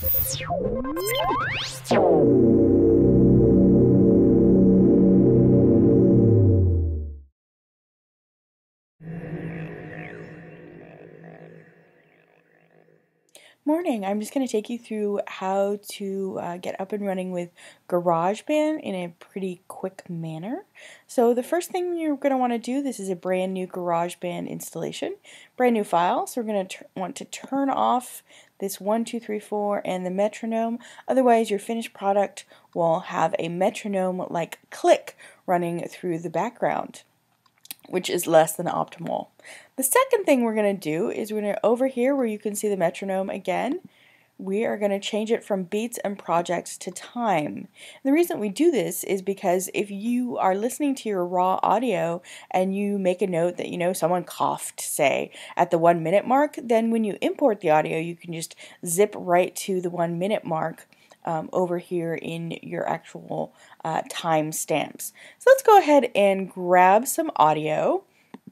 Morning. I'm just going to take you through how to get up and running with GarageBand in a pretty quick manner. So the first thing you're going to want to do, this is a brand new GarageBand installation, brand new file. So we're going to want to turn off this 1, 2, 3, 4 and the metronome. Otherwise your finished product will have a metronome like click running through the background, which is less than optimal. The second thing we're going to do is we're going to, over here where you can see the metronome again, we are going to change it from beats and projects to time. And the reason we do this is because if you are listening to your raw audio and you make a note that, someone coughed, say, at the 1 minute mark, then when you import the audio, you can just zip right to the 1 minute mark over here in your actual time stamps. So let's go ahead and grab some audio.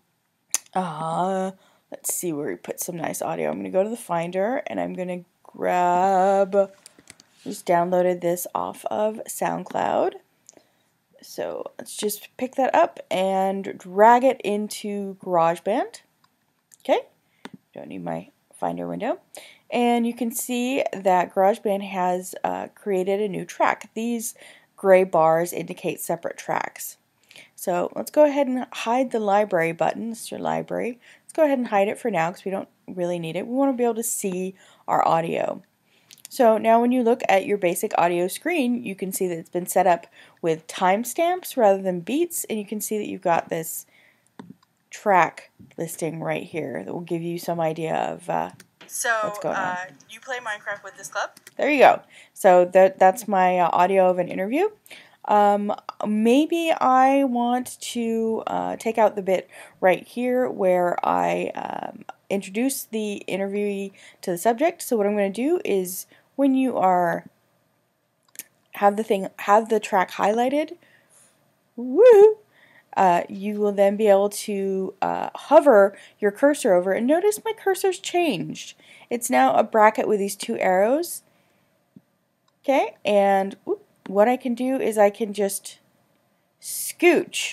Let's see where we put some nice audio. I'm going to go to the Finder and I'm going to grab, just downloaded this off of SoundCloud. So let's just pick that up and drag it into GarageBand. Okay, don't need my Finder window. And you can see that GarageBand has created a new track. These gray bars indicate separate tracks. So let's go ahead and hide the library button. This is your library. Let's go ahead and hide it for now because we don't really need it. We want to be able to see our audio. So now when you look at your basic audio screen, you can see that it's been set up with timestamps rather than beats, and you can see that you've got this track listing right here that will give you some idea of what's going on. You play Minecraft with this club? There you go. So that's my audio of an interview. Maybe I want to take out the bit right here where I introduce the interviewee to the subject. So what I'm going to do is when you have the track highlighted, woo, you will then be able to hover your cursor over, and notice my cursor's changed. It's now a bracket with these two arrows. Okay, and whoop, what I can do is I can just scooch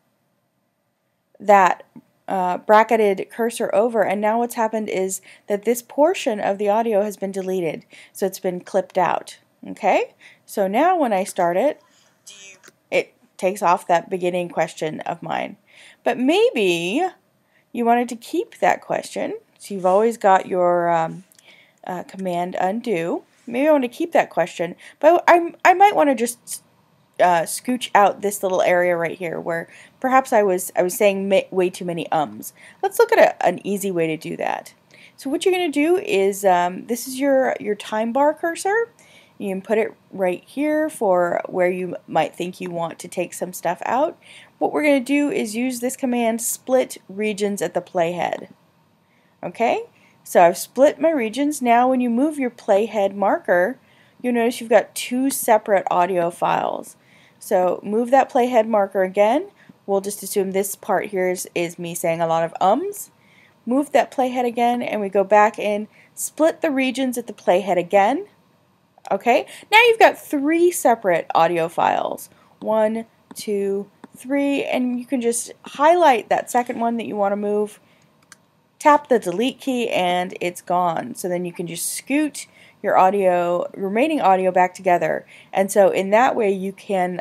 that bracketed cursor over, and now what's happened is that this portion of the audio has been deleted, so it's been clipped out. Okay, so now when I start it, it takes off that beginning question of mine. But maybe you wanted to keep that question, so you've always got your command undo. Maybe I want to keep that question, but I might want to just scooch out this little area right here where perhaps I was saying way too many ums. Let's look at an easy way to do that. So what you're going to do is this is your time bar cursor. You can put it right here for where you might think you want to take some stuff out. What we're going to do is use this command, split regions at the playhead. Okay? So I've split my regions. Now when you move your playhead marker, you'll notice you've got two separate audio files. So move that playhead marker again. We'll just assume this part here is me saying a lot of ums. Move that playhead again and we go back and split the regions at the playhead again. Okay, now you've got three separate audio files. 1, 2, 3, and you can just highlight that second one that you want to move. Tap the delete key and it's gone. So then you can just scoot your remaining audio back together. And so in that way you can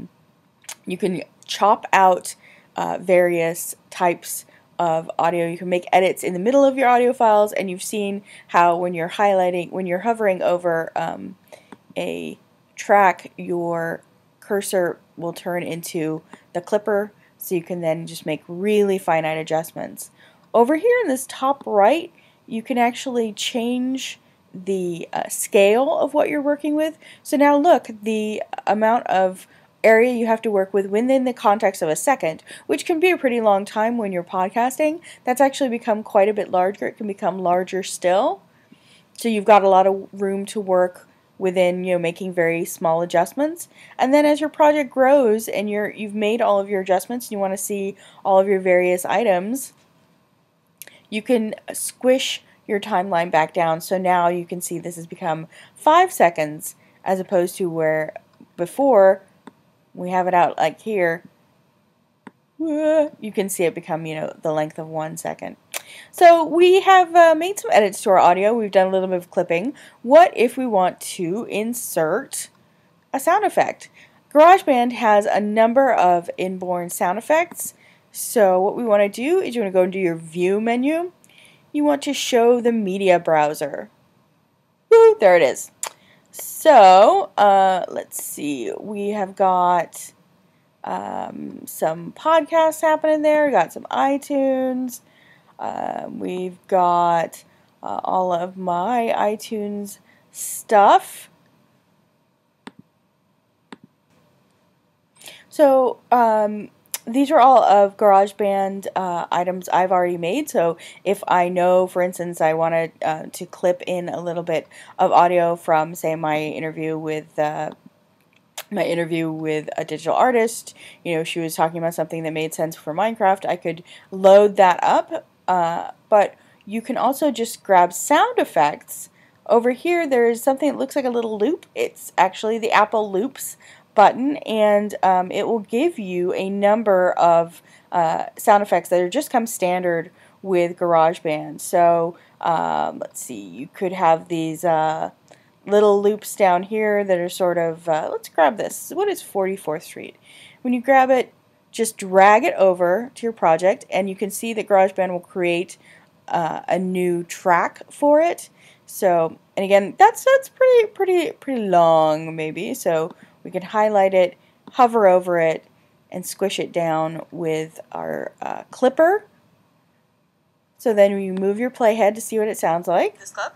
chop out various types of audio. You can make edits in the middle of your audio files, and you've seen how when you're hovering over a track, your cursor will turn into the clipper, so you can then just make really finite adjustments. Over here in this top right, you can actually change the scale of what you're working with. So now look, the amount of area you have to work with within the context of a second, which can be a pretty long time when you're podcasting, that's actually become quite a bit larger. It can become larger still. So you've got a lot of room to work within, making very small adjustments. And then as your project grows and you've made all of your adjustments and you want to see all of your various items, you can squish your timeline back down. So now you can see this has become 5 seconds as opposed to where before we have it out like here. You can see it become, the length of 1 second. So we have made some edits to our audio. We've done a little bit of clipping. What if we want to insert a sound effect? GarageBand has a number of inborn sound effects. So what we want to do is you want to go into your View menu. You want to show the media browser. Woo, there it is. So let's see. We have got some podcasts happening there. We got some iTunes. We've got all of my iTunes stuff. So these are all of GarageBand items I've already made. So if I know, for instance, I wanted to clip in a little bit of audio from, say, my interview with a digital artist, she was talking about something that made sense for Minecraft, I could load that up. But you can also just grab sound effects. Over here there is something that looks like a little loop. It's actually the Apple Loops button, and it will give you a number of sound effects that are just come standard with GarageBand. So let's see, you could have these little loops down here that are sort of, let's grab this. What is 44th Street? When you grab it, just drag it over to your project, and you can see that GarageBand will create a new track for it. So, and again, that's pretty long, maybe. So we can highlight it, hover over it, and squish it down with our clipper. So then you move your playhead to see what it sounds like. This club.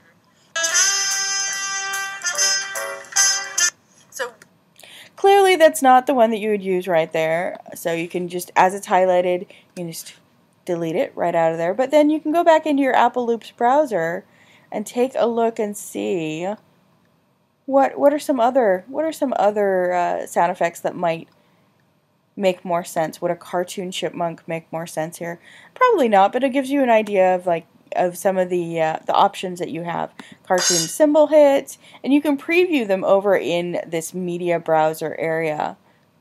So clearly that's not the one that you would use right there. So you can just, as it's highlighted, you can just delete it right out of there. But then you can go back into your Apple Loops browser and take a look and see what are some other sound effects that might make more sense. Would a cartoon chipmunk make more sense here? Probably not, but it gives you an idea of some of the options that you have. Cartoon symbol hits, and you can preview them over in this media browser area.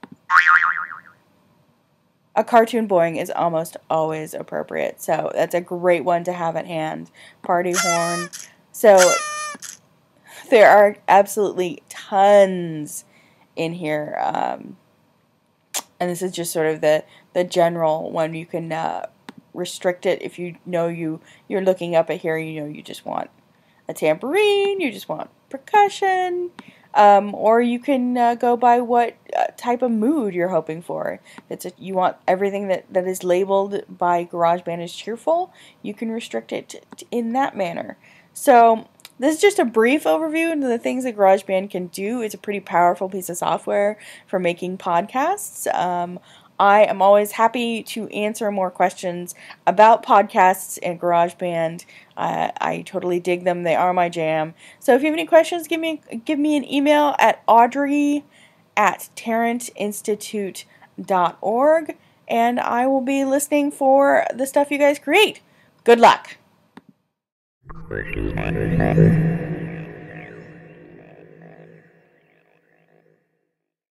A cartoon boing is almost always appropriate, so that's a great one to have at hand. Party horn. So there are absolutely tons in here, and this is just sort of the general one. You can restrict it if you know you're looking up at here. You just want a tambourine, you just want percussion, or you can go by what type of mood you're hoping for. If you want everything that is labeled by GarageBand as cheerful, you can restrict it in that manner. So this is just a brief overview into the things that GarageBand can do. It's a pretty powerful piece of software for making podcasts. I am always happy to answer more questions about podcasts and GarageBand. I totally dig them. They are my jam. So if you have any questions, give me an email at audrey@tarrantinstitute.org, and I will be listening for the stuff you guys create. Good luck.